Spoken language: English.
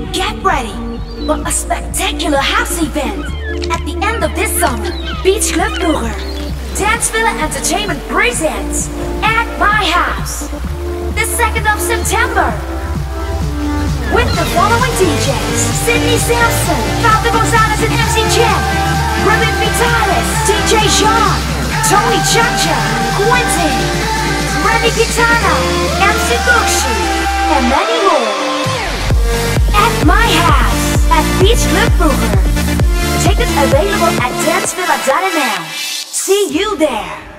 Get ready for a spectacular house event at the end of this summer. Beachclub Vroeger Dance Villa Entertainment presents At My House, the 2nd of September, with the following DJs: Sidney Samson, Vato Gonzalez and MC Tjen, Ruben Vitalis, DJ Jean, Tony Chacha, Quintin, Katana, MC Boogshe, and many more. At My House at Beachclub Vroeger. Tickets available at dancevilla.nl. See you there.